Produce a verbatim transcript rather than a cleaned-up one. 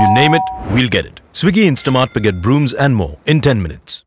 You name it, we'll get it. Swiggy Instamart to get brooms and more in ten minutes.